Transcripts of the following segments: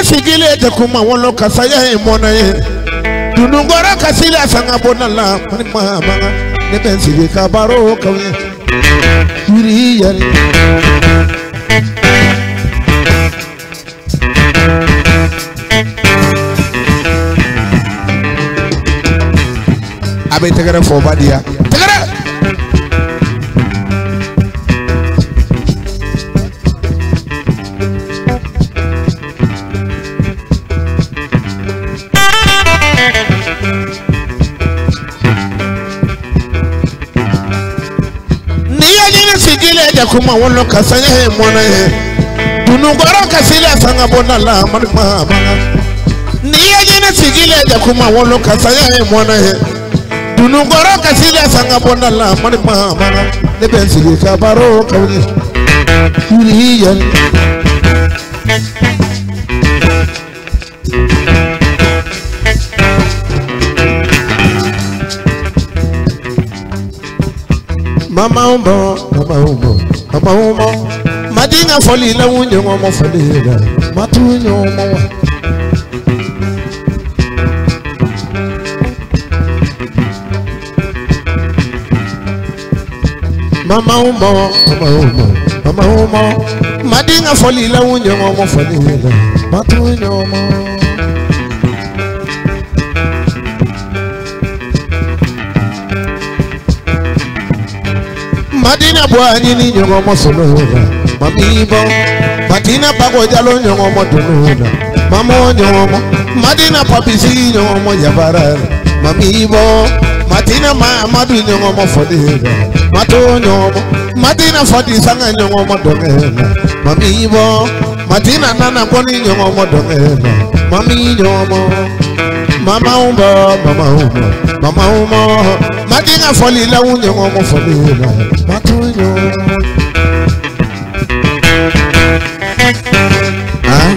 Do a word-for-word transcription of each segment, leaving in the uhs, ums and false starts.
sigile te kuma wolo kasaya e mona ye dunungora kasila sanga bonala mama ne ben sigi kabaro kawye yuri yari abe tegere fo badia tegere kuma wolo kasanya he mona he dunugoro kasila sanga bonala marma banga niya jina sigile ja kuma wolo kasanya he mona he dunugoro kasila sanga bonala marma banga ne ben sigi kabaro kawni yuri yan mama umbo mama umbo mama umbo madinga foli la wunyo mo foli la matunyo mo mama umbo mama umbo mama umbo madinga foli la wunyo mo foli la matunyo mo Madina boani ni nyongo mo solola mamibo Madina pago jalo nyongo mo dunola mamo nyongo Madina papisi nyongo mo yabara mamibo Madina ma madu nyongo mo fodela mato nyongo Madina fodi sanga nyongo mo dongela mamibo Madina nana boni nyongo mo dongela mami nyongo mama umbo mama umbo mama umbo Madinga foli la unyo mo foli la matunyo ah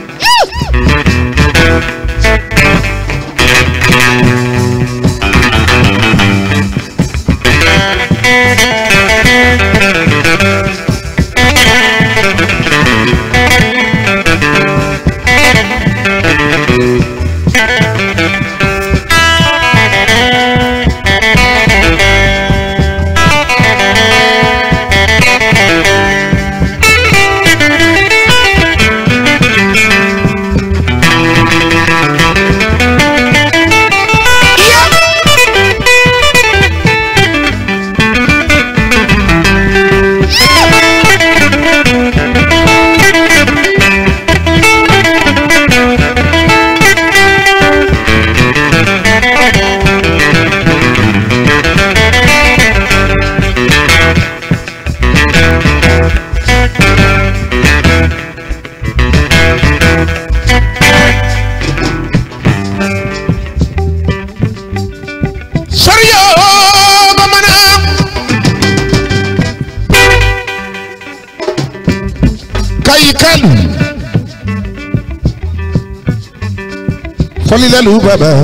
Foli la lu baba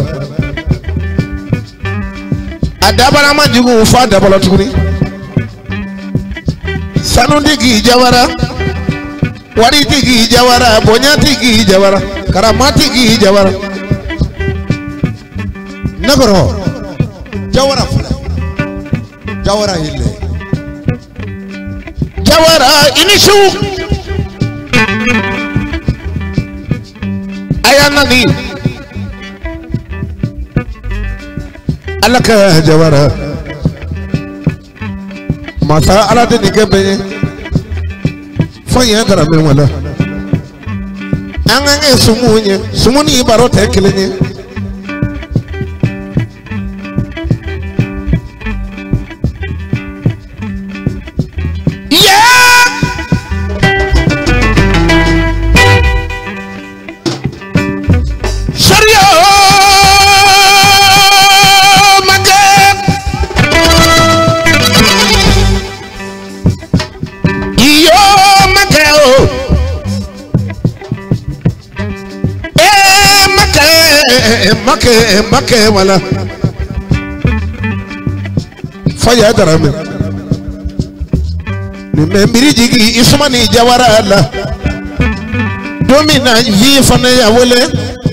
adabara majugu fa dabala tukuni sanu digi jawara wari digi jawara bonya digi jawara karamati digi jawara nagoro jawara fula jawara ile jawara inishu ayana ni alaka jawara masa ala de nikebe fanya dara me wala angange sumunye sumuni baro tekelenye make make wala faya darame ni membiri jigi ismani jawara la domina vi fana ya wole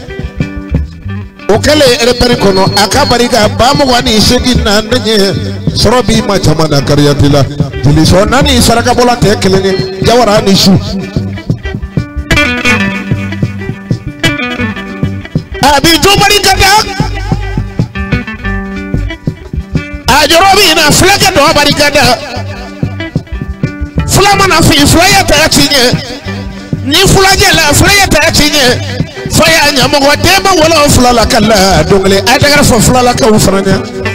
okele repere kono akabariga bamu wani shegi na nanye sorobi ma chamana kariyatila dilisho nani saraka bola tekeleni jawara ni shu abi jubari kada ajorobi na flaka do bari kada flama na fi flaya ta tinye ni fulaje la flaya ta tinye faya nya mo dema wala fulala kala dongle adagar fo fulala ka ufranya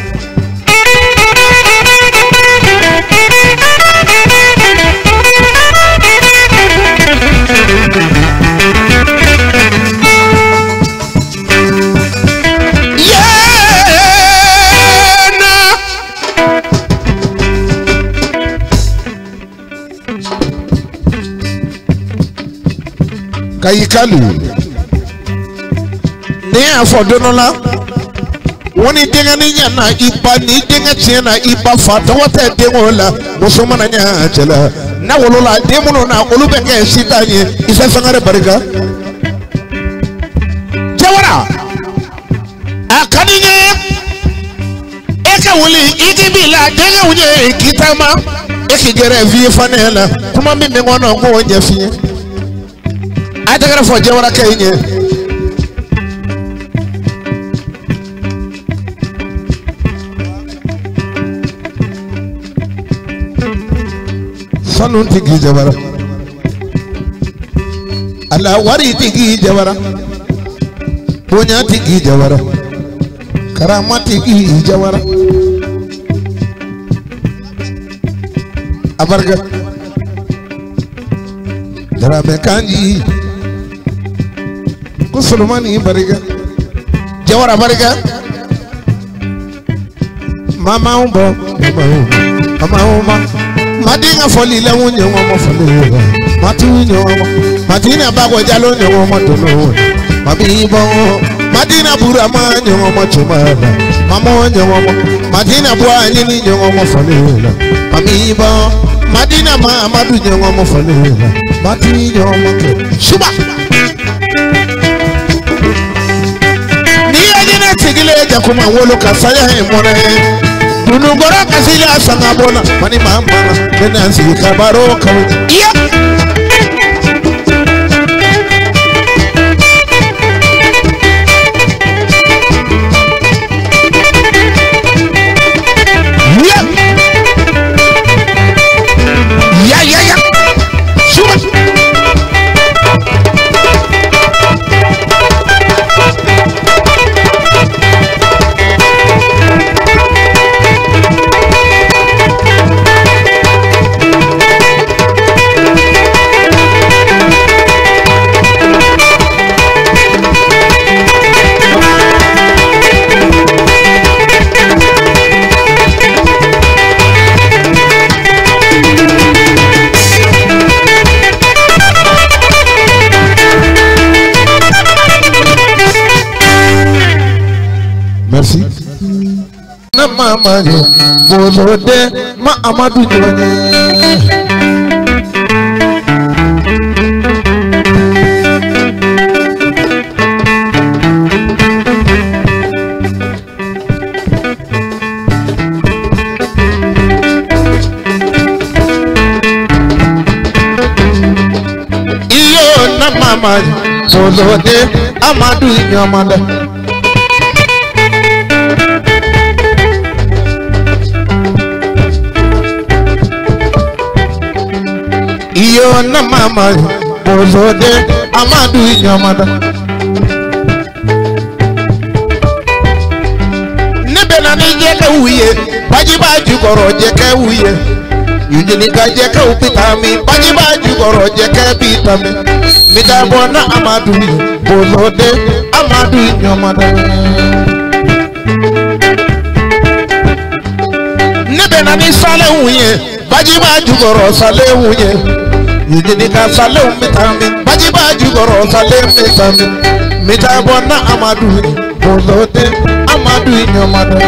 Kaikalu ne afodonola woni denga ni nyana ipa ni denga chena ipa fata wata dengola musoma nya chela na wolola demono na olubenge sitanye isa sangare barika jawara akaniye eka wuli igibila denga unye kitama ekigere vie fanela kuma mimi ngono ngo nyafiye atagara fo jawara kayne sanun tigi jawara ala wari tigi jawara bonya tigi jawara karama tigi jawara abarga darame kanji Sulmani bariga jawara bariga mama umbo mama umma madinga foli la wonyo mo foli matu nyo madina bago jalo nyo mo tono mabibo madina bura ma nyo mo chumala mama nyo mo madina bwa nyini nyo mo foli mabibo madina ma madu nyo mo foli matu nyo mo shuba tigile ja kuma wolo kasaya he mone dunu gora kasila sanga bona mani mama bena si kabaro kaw iya ya ya ya shuba merci na mama yo bolode ma amadu jone iyo na mama bolode amadu nyamada iyo na mama bolode amadu nyamada nebe na ni je ka wuye baji baji goro je ka wuye yujini ka je ka upitami baji baji goro je ka pitami midabo na amadu bolode amadu nyamada nebe na ni sale wuye baji baji goro sale wuye yujini ka sale umitami baji baji goro sale umitami midabo na amadu bolode amadu nyamada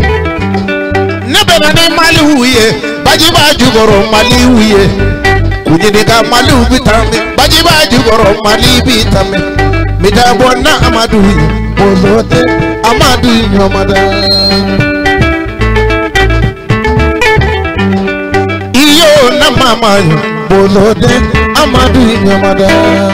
nebe na ni mali wuye baji baji goro mali wuye kunyinga malu bitame baji baji goro mali bitame midabona amadu bolote amadu nyomada iyo na mama bolote amadu nyomada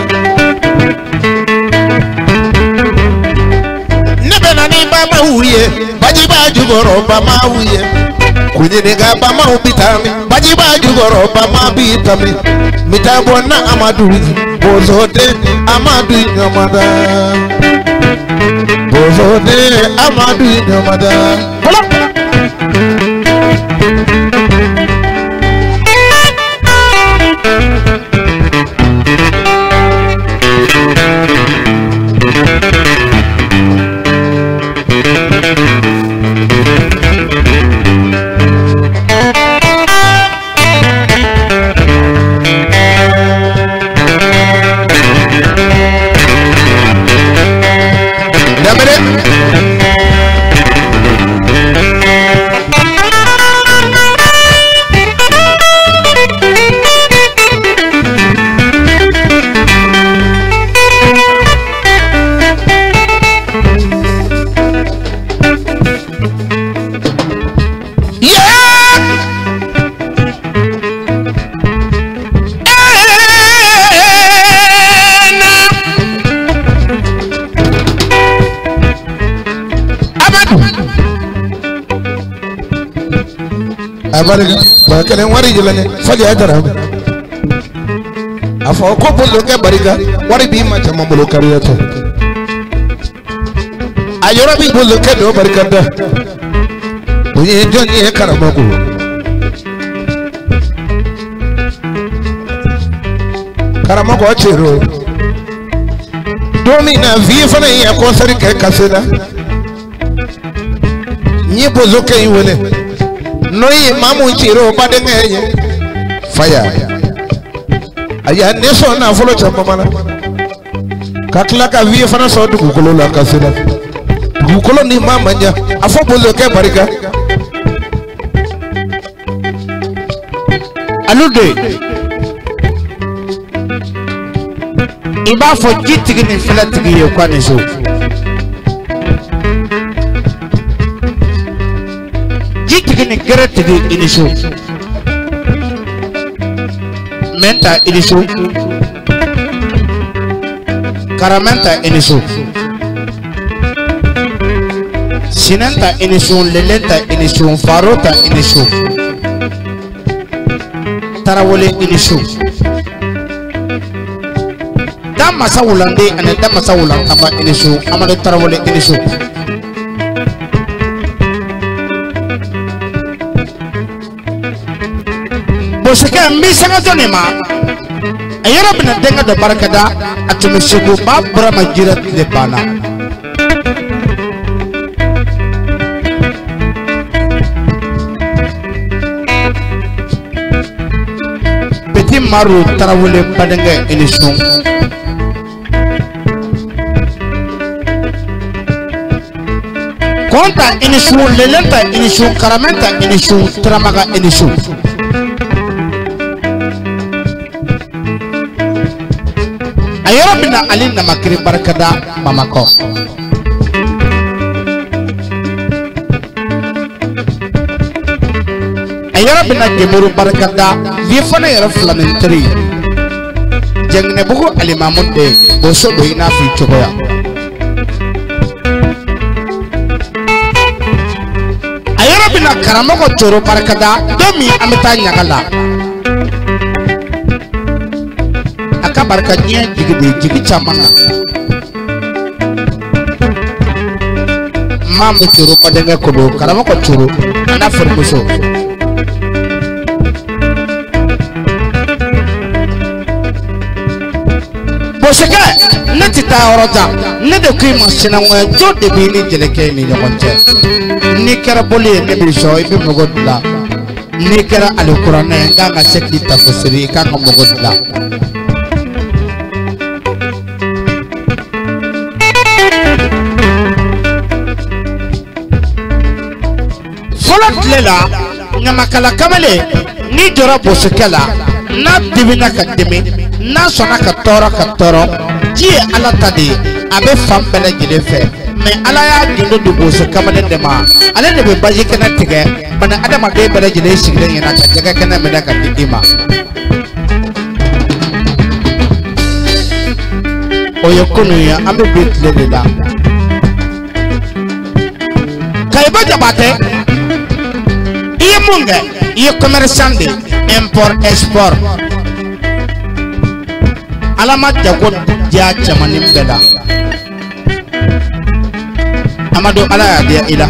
nebena ni baba uye baji baji goro bama uye kunyinga bama ubitame baji baji goro bama bitame midabona amadu bolote amadu nyomada bolote amadu nyomada abarga bakale wari jilane fali adara afa ko bolo ke bariga wari bi ma chama bolo kariyato ayora bi bolo ke do barikada uye joni e karamago karamago achero domina vifa na ya konsari ke kasela ni bolo ke yole noyi mamu chiro badengeye fire aya neso na folo chamba mana kakla ka vie fana so du kolo la kasela du kolo ni mama nya afo bolo ke barika alude iba fo jitigi ni filatigi yo kwani so jitigi ni geretigi iniso menta iniso karamenta iniso sinenta iniso lelenta iniso farota iniso tarawole iniso dama sawulande ane dama sawulanta ba iniso amade tarawole iniso bosika misanga donema ayara bina denga da barakada atumeshigo ba brama jirat de bana petit maru tarawole badanga emission konta emission lelenta emission karamenta emission tramaga emission ayora bina alin na makiri barakada mamako ayora bina gemuru barakada vifana yara flamentari jangne bugo alimamunde boso doina fi chogoya ayora bina karamoko choro barakada domi amita nyagala aka barkanya jigi de jigi chamana mambe churu padenga kodo karama ko churu ana formuso boseka netita oroja ne de kima sina wa jode bi ni jeleke ni nyokonche ni kara boli ne bi so ibe mogodla ni kara alquran nga nga sheki tafsiri ka mogodla lela ngamakala kamale ni jora bosekala na dibina ka dimi na sona ka toro ka toro ji ala tadi abe fam bele gide fe me ala ya gindo du boso kamane de ma ala ne be baji kana tige bana adama be bele gide sigire yana ka jaga kana me da ka dima oyo kunu ya ambe bit le da kay ba jabate iye munge iye commerçant de import export alama jago ja jamani bela amado ala ya dia ila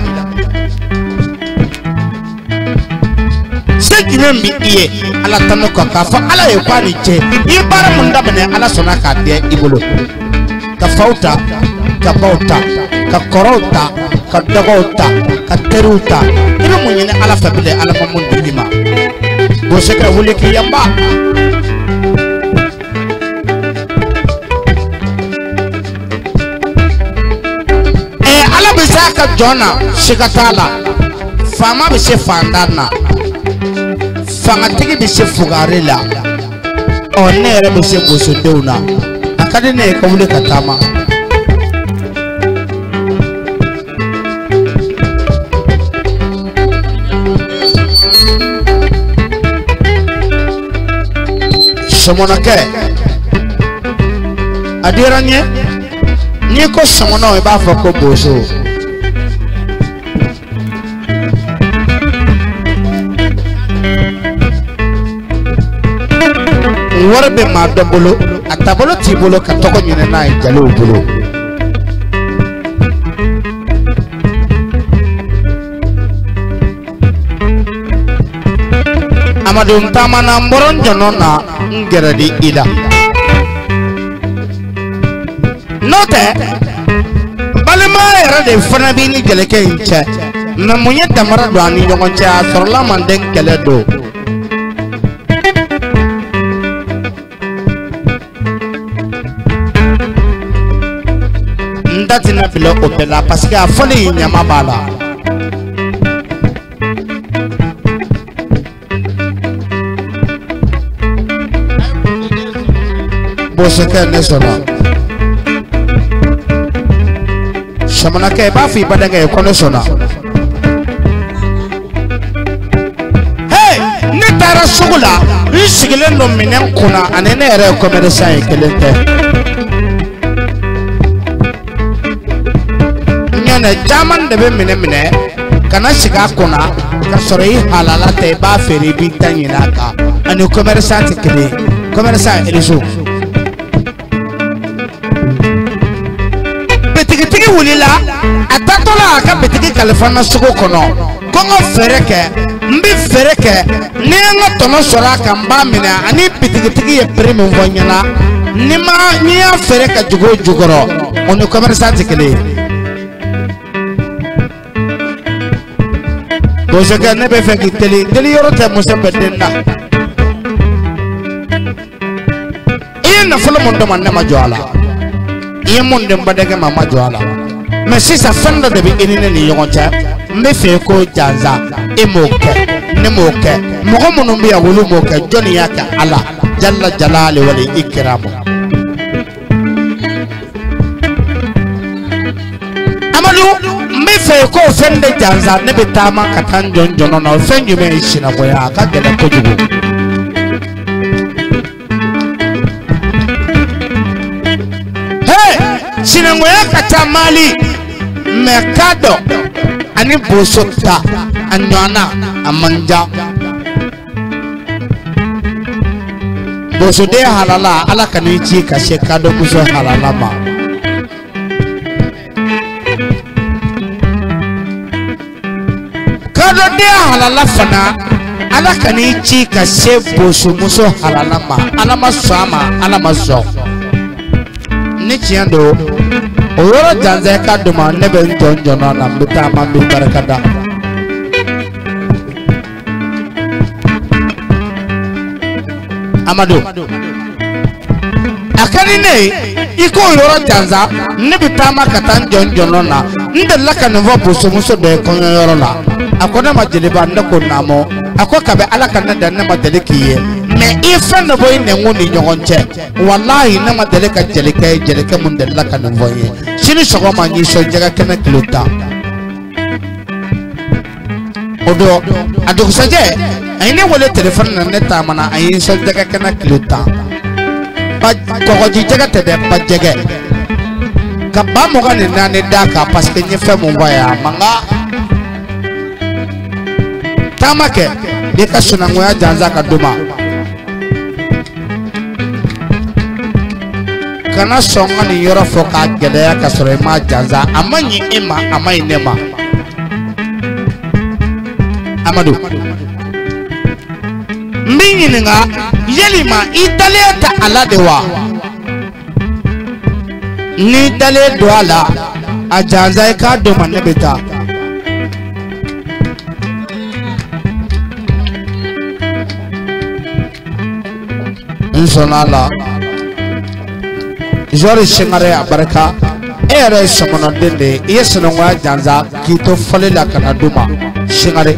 sejime mi iye ala tanu ko ka fa ala ye kwani che ibara munda bene ala sona ka dia ibolo ka fauta ka bauta ka korota ka dagota ka teruta ibe munyene ala fabile ala mamundi bima bo sekra wuli ki yamba e ala bisaka jona shikatala fama be se fandana fanga tigi be se fugarela o nere be se boso deuna akade ne ko wuli katama somonake adiranye ni ko somono e ba fa ko boso warbe ma dobolo atabolo tibolo ka toko nyine na jalo bolo amadum tamana mboron jonona ngeradi ida note balima era de fana bi ni gele ke nche na munye tamara do ani jongon cha sorla manden gele do ndati na bilo opela parce que a foli nyama bala boseke nesona shamana ke ba fi badanga e kono sona hey ni tara sugula isigile no minen kuna anene ere commerçant e kelente nyane jaman de be mine mine kana shiga kuna ka sori halala te ba feri bi tanyina ka ani commerçant kele commerçant eliso betigi wulila atatola aka betigi kalifana sugo kono kongo fereke mbi fereke nenga tono sora kamba mina ani betigi tigi ye prime mvonyana nima nya fereke jugo jugoro oni commerçant kele boseka ne be feki teli teli yoro te musa bedenna ina fulo mondo manne ma joala iye monde mbadege mama joala mais si ça fenda de bi enine ni yoncha mbe fe ko janza emoke ne moke mogo munu mbi awulu moke joni yaka ala jalla jalali wal ikram amadu mbe fe ko fende janza ne betama katan jon jono na fenju me ishina boya ka gele ko jugo sinangoya kata mali mercado ani bosota anyana amanja bosode halala ala kanichi ka shekado kuso halala ma kado de halala fana ala kanichi ka she bosu muso halala ma ala masama ala maso ni chiando oro janze ka duma nebe njonjono na mbita mambi barakada amado akani ne iko oro janza nebe tama katan njonjono na ndella ka nvo boso muso de konyo yoro la akona majeliba ndako namo akoka be alaka na danna madeleki ye mais i fɛn dɔ bɔ i nɛngu ni ɲɔgɔn cɛ wallahi ne ma deli ka jelikɛ ye jelikɛ mun delila ka nin fɔ n ye sini sɔgɔma n y'i sɔn jɛgɛ kɛnɛ kilo tan o don a dugusajɛ a ye ne wele telefɔni na ne taamana a ye n sɔn jɛgɛ kɛnɛ kilo tan ba kɔgɔji jɛgɛ tɛ dɛ ba jɛgɛ ka ba mugan ni naani d'a kan parce que n ye fɛn mun fɔ a ye a man kan taama kɛ i ka sinankunya jansa ka d'u ma kana sɔn ka nin yɔrɔ fɔ k'a gɛlɛya ka sɔrɔ i ma jansa a ma ɲi e ma a ma ɲi ne ma Amadu n b'i ɲininka yalima i dalen tɛ Ala de wa n'i dalen don a la a jansa i k'a dɔn ma ne bɛ taa n sɔnna a la Jori Singare a barika e yɛrɛ ye sɔmɔnɔden de ye i ye sinankunya jansa k'i to fɔli la ka na d'u ma Singare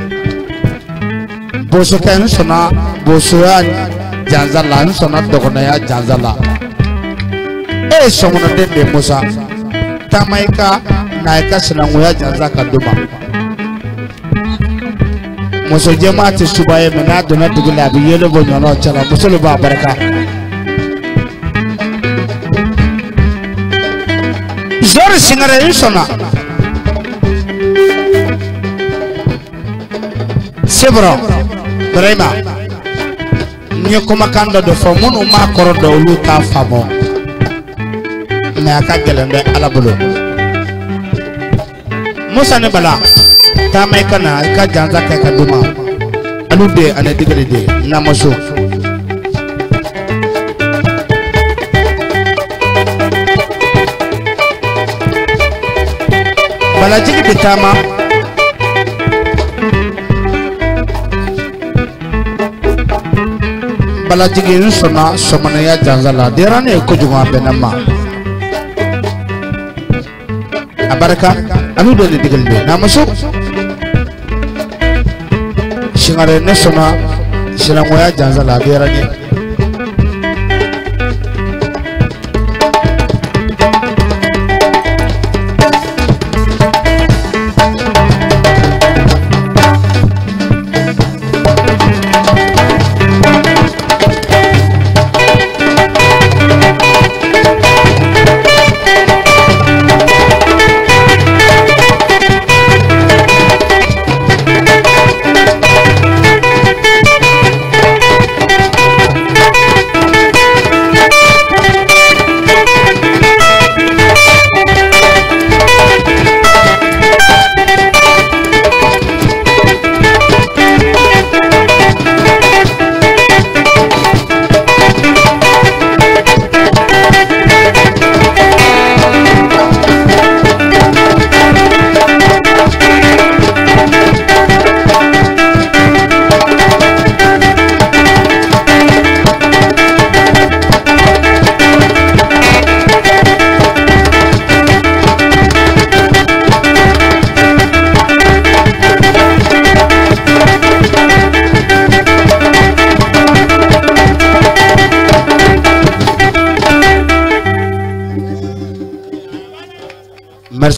bosokɛ n sɔnna bosoya jansa la n sɔnna dɔgɔnɔya jansa la e ye sɔmɔnɔden de ye Musa taama i ka na i ka sinankunya jansa ka d'u ma muso jɛma tɛ suba ye mɛ n'a donna dugu la a bɛ yelen bɔ ɲɔnɔ cɛ la muso de b'a barika Jori Singare n sɔnna Sebro Brema n ye kumakan dɔ de fɔ minnu m'a kɔrɔ dɔn olu t'a faamu mais a ka gɛlɛn dɛ Ala bolo Musa ne Bala taama i ka na i ka jansa kɛ ka d'u ma alu de ani digiri de namuso Balajigi bɛ taama Balajigi n sɔnna sɔmɔnɔya jansa la diyara ne ye kojugu a bɛnna ma a barika alu de ni digiri de namuso Singare ne sɔnna sinankunya jansa la a diyara ne